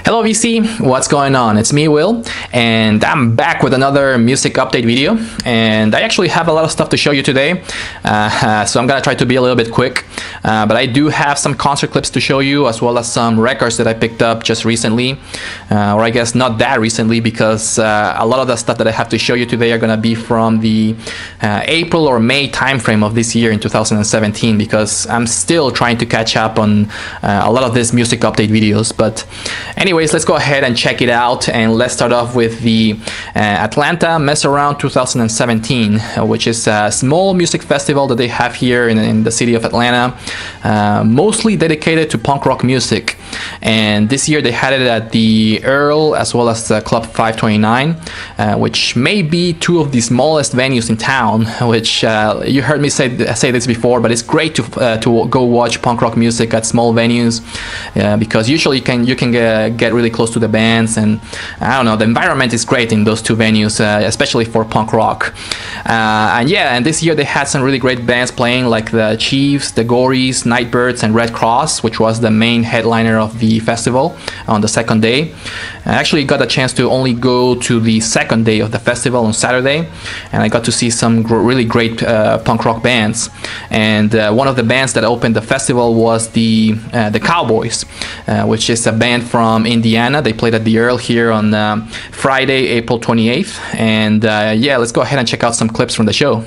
Hello VC, what's going on? It's me, Will, and I'm back with another music update video, and I actually have a lot of stuff to show you today, so I'm gonna try to be a little bit quick, but I do have some concert clips to show you, as well as some records that I picked up just recently, or I guess not that recently, because a lot of the stuff that I have to show you today are gonna be from the April or May timeframe of this year in 2017, because I'm still trying to catch up on a lot of these music update videos. But anyways, let's go ahead and check it out, and let's start off with the Atlanta Mess Around 2017, which is a small music festival that they have here in the city of Atlanta, mostly dedicated to punk rock music. And this year they had it at the Earl as well as Club 529, which may be two of the smallest venues in town, which you heard me say this before, but it's great to go watch punk rock music at small venues, because usually you can get really close to the bands, and I don't know, the environment is great in those two venues, especially for punk rock. And this year they had some really great bands playing, like the Chiefs, the Gories, Nightbirds, and Red Cross, which was the main headliner of the festival on the second day. I actually got a chance to only go to the second day of the festival on Saturday, and I got to see some really great punk rock bands. And one of the bands that opened the festival was the Cowboys, which is a band from Indiana. They played at the Earl here on Friday, April 28th. And yeah, let's go ahead and check out some clips from the show.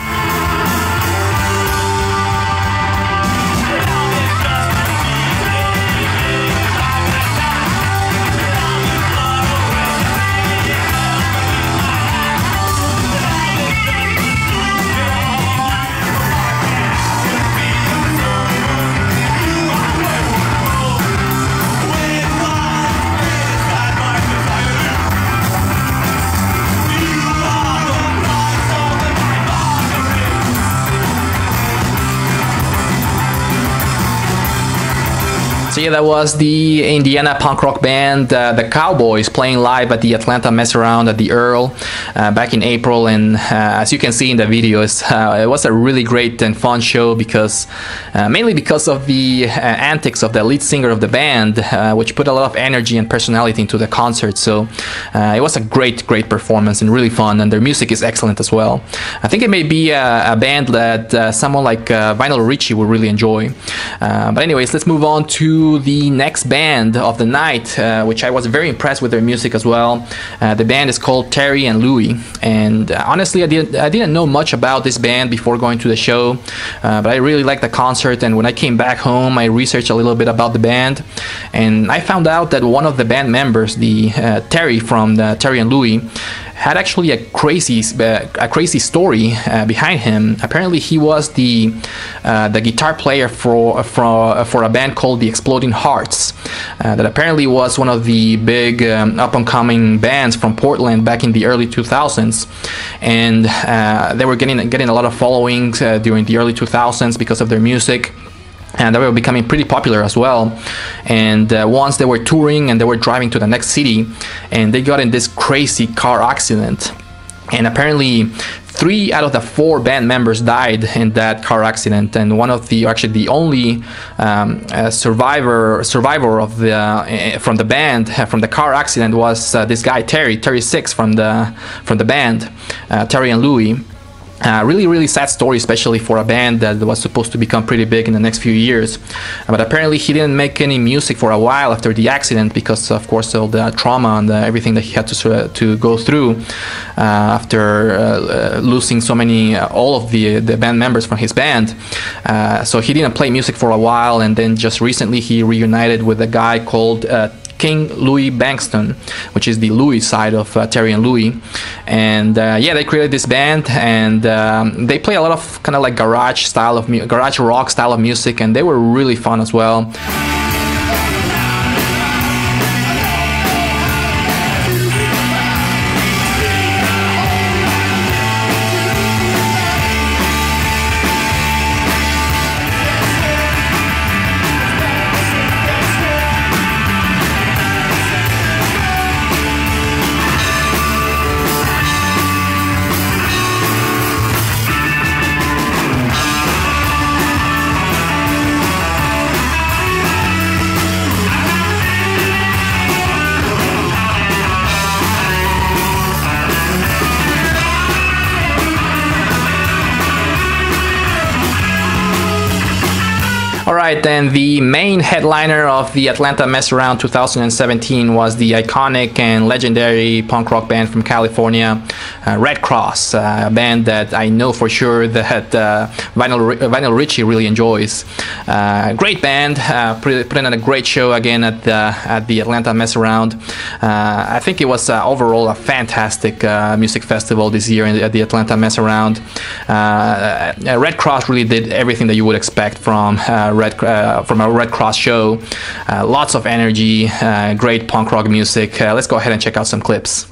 So yeah, that was the Indiana punk rock band, the Cowboys, playing live at the Atlanta Mess Around at the Earl back in April. And as you can see in the videos, it was a really great and fun show, because mainly because of the antics of the lead singer of the band, which put a lot of energy and personality into the concert. So it was a great performance and really fun, and their music is excellent as well. I think it may be a band that someone like Vinyl Richie will really enjoy. But anyways, let's move on to the next band of the night, which I was very impressed with their music as well. The band is called Terry and Louie, and honestly I didn't know much about this band before going to the show, but I really liked the concert. And when I came back home, I researched a little bit about the band, and I found out that one of the band members, the Terry from the Terry and Louie, had actually a crazy story behind him. Apparently, he was the guitar player for a band called the Exploding Hearts, that apparently was one of the big up-and-coming bands from Portland back in the early 2000s, and they were getting a lot of followings during the early 2000s because of their music. And they were becoming pretty popular as well. And once they were touring and they were driving to the next city, and they got in this crazy car accident. And apparently 3 out of the 4 band members died in that car accident, and one of the the only survivor of the from the band from the car accident was this guy Terry Six from the band, Terry and Louie. Really sad story, especially for a band that was supposed to become pretty big in the next few years. But apparently he didn't make any music for a while after the accident, because of course all the trauma and everything that he had to go through after losing all of the band members from his band. So he didn't play music for a while, and then just recently he reunited with a guy called King Louis Bankston, which is the Louis side of Terry and Louie. And yeah, they created this band, and they play a lot of kind of like garage rock style of music, and they were really fun as well. Alright, then the main headliner of the Atlanta Mess Around 2017 was the iconic and legendary punk rock band from California, Red Cross, a band that I know for sure that Vinyl Richie really enjoys. Great band, put in a great show again at the Atlanta Mess Around. I think it was overall a fantastic music festival this year at the Atlanta Mess Around. Red Cross really did everything that you would expect from a Red Cross show. Lots of energy, great punk rock music. Let's go ahead and check out some clips.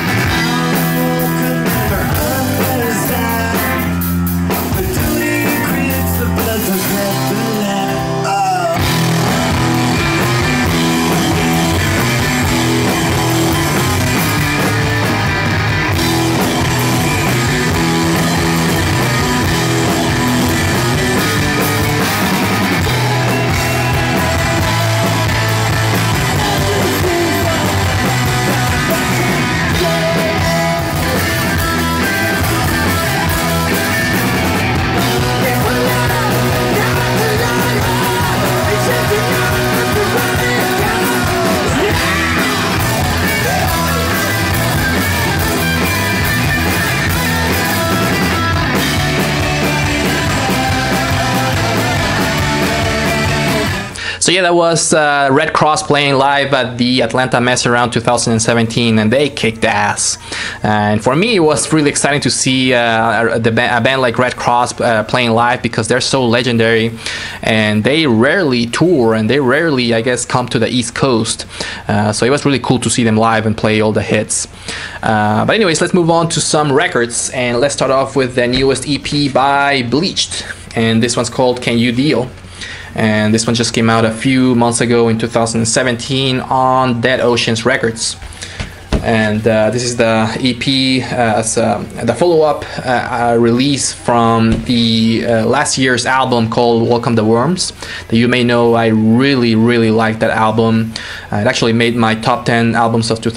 So yeah, that was Red Cross playing live at the Atlanta Mess Around 2017, and they kicked ass. And for me, it was really exciting to see a band like Red Cross playing live, because they're so legendary, and they rarely tour, and they rarely, I guess, come to the East Coast. So it was really cool to see them live and play all the hits. But anyways, let's move on to some records, and let's start off with the newest EP by Bleached, and this one's called Can You Deal? And this one just came out a few months ago in 2017 on Dead Oceans Records. And this is the EP as the follow-up release from the last year's album called Welcome the Worms, that you may know I really like that album. It actually made my top 10 albums of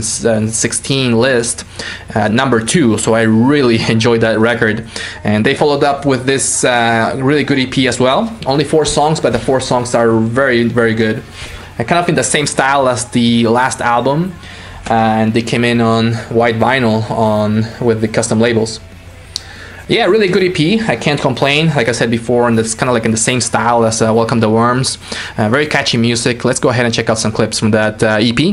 2016 list number 2, so I really enjoyed that record. And they followed up with this really good EP as well. Only 4 songs, but the 4 songs are very good, and kind of in the same style as the last album. And they came in on white vinyl with the custom labels. Yeah, really good EP. I can't complain. Like I said before, and it's kind of like in the same style as Welcome the Worms. Very catchy music. Let's go ahead and check out some clips from that EP.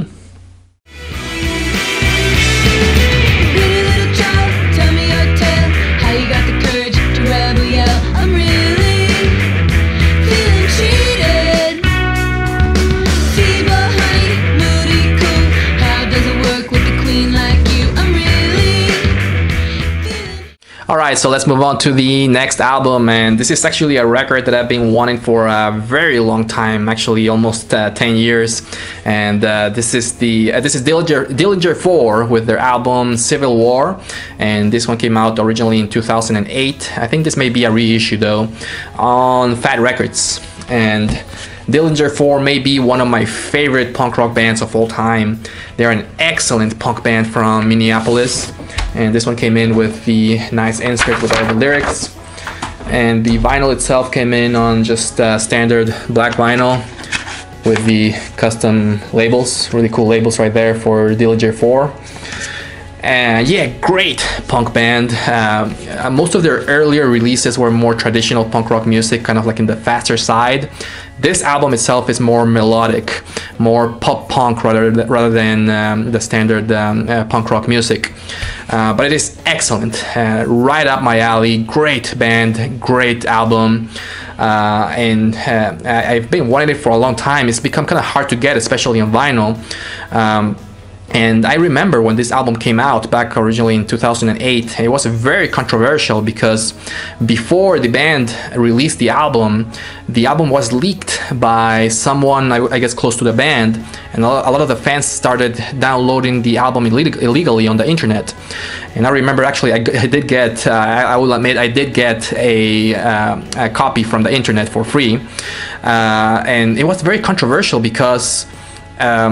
Alright, so let's move on to the next album, and this is actually a record that I've been wanting for a very long time, actually almost 10 years. And this is Dillinger 4 with their album Civil War, and this one came out originally in 2008. I think this may be a reissue though, on Fat Records. And Dillinger 4 may be one of my favorite punk rock bands of all time. They're an excellent punk band from Minneapolis. And this one came in with the nice insert with all the lyrics. And the vinyl itself came in on just standard black vinyl with the custom labels. Really cool labels right there for Dillinger 4. And yeah, great punk band. Most of their earlier releases were more traditional punk rock music, kind of like in the faster side. This album itself is more melodic, more pop punk rather than the standard punk rock music. But it is excellent, right up my alley. Great band, great album. And I've been wanting it for a long time. It's become kind of hard to get, especially on vinyl. And I remember when this album came out back originally in 2008, it was very controversial because before the band released the album was leaked by someone, I guess, close to the band, and a lot of the fans started downloading the album illegally on the internet. And I remember actually I did get, I will admit, I did get a copy from the internet for free. And it was very controversial because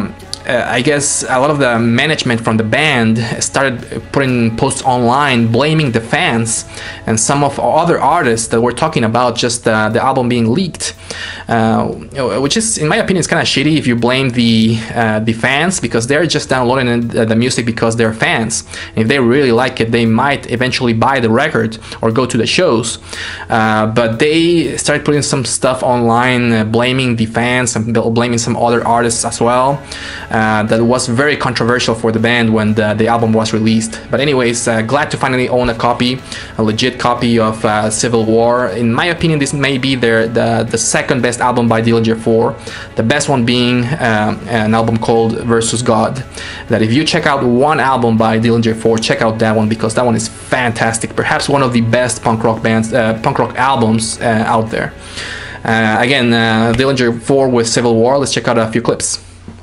I guess a lot of the management from the band started putting posts online blaming the fans and some of other artists that were talking about just the album being leaked, which is, in my opinion, is kind of shitty if you blame the fans, because they're just downloading the music because they're fans. And if they really like it, they might eventually buy the record or go to the shows. But they started putting some stuff online blaming the fans and blaming some other artists as well. That was very controversial for the band when the album was released. But anyways, glad to finally own a copy, a legit copy of Civil War. In my opinion, this may be the second best album by Dillinger 4. The best one being an album called Versus God. That if you check out one album by Dillinger 4, check out that one, because that one is fantastic. Perhaps one of the best punk rock albums out there. Again, Dillinger 4 with Civil War. Let's check out a few clips.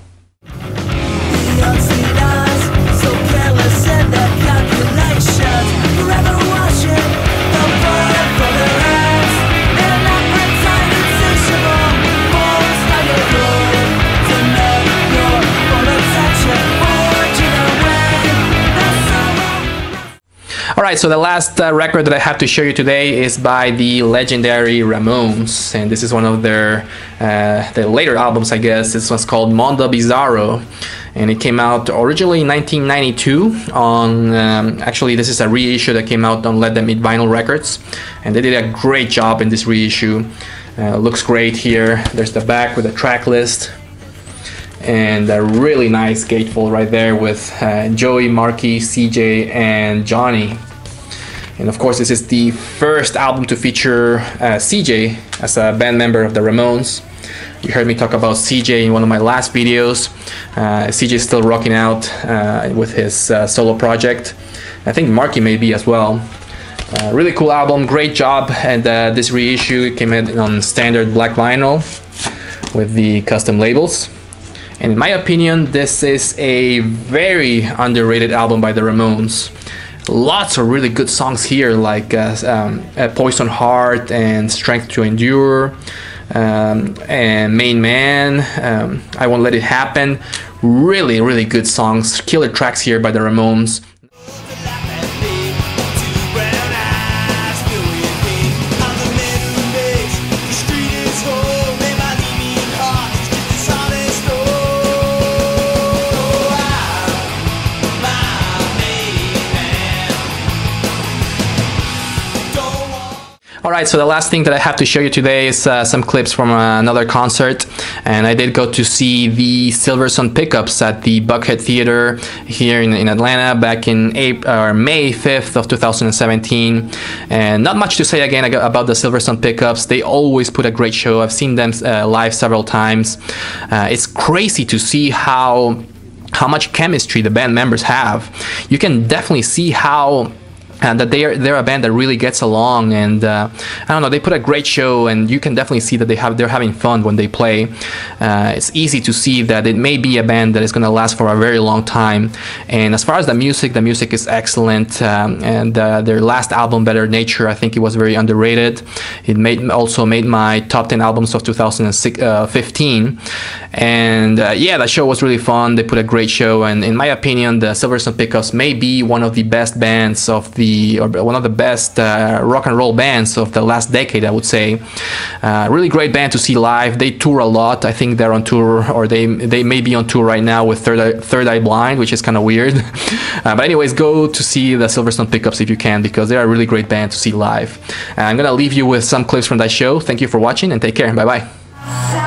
Alright, so the last record that I have to show you today is by the legendary Ramones, and this is one of their later albums, I guess. This one's called Mondo Bizarro, and it came out originally in 1992 on, actually this is a reissue that came out on Let Them Eat Vinyl Records, and they did a great job in this reissue. Looks great here. There's the back with the track list, and a really nice gatefold right there with Joey, Marky, CJ, and Johnny. And of course, this is the first album to feature CJ as a band member of the Ramones. You heard me talk about CJ in one of my last videos. CJ is still rocking out with his solo project. I think Marky may be as well. Really cool album, great job. And this reissue came in on standard black vinyl with the custom labels. And in my opinion, this is a very underrated album by the Ramones. Lots of really good songs here, like Poison Heart and Strength to Endure, and Main Man, I Won't Let It Happen. Really, really good songs, killer tracks here by the Ramones. Alright, so the last thing that I have to show you today is some clips from another concert, and I did go to see the Silversun Pickups at the Buckhead Theater here in Atlanta back in May 5th of 2017, and not much to say again about the Silversun Pickups. They always put a great show. I've seen them live several times. It's crazy to see how much chemistry the band members have. You can definitely see how that they're a band that really gets along, and I don't know, they put a great show, and you can definitely see that they're having fun when they play. It's easy to see that it may be a band that is going to last for a very long time. And as far as the music is excellent, and their last album, Better Nature, I think it was very underrated. It also made my top 10 albums of 2015, and yeah, that show was really fun. They put a great show, and in my opinion, the Silversun Pickups may be one of the best bands of one of the best rock and roll bands of the last decade, I would say. Really great band to see live. They tour a lot. I think they're on tour, or they may be on tour right now with Third Eye Blind, which is kind of weird. But anyways, go to see the Silversun Pickups if you can, because they're a really great band to see live. I'm gonna leave you with some clips from that show. Thank you for watching, and take care. Bye bye.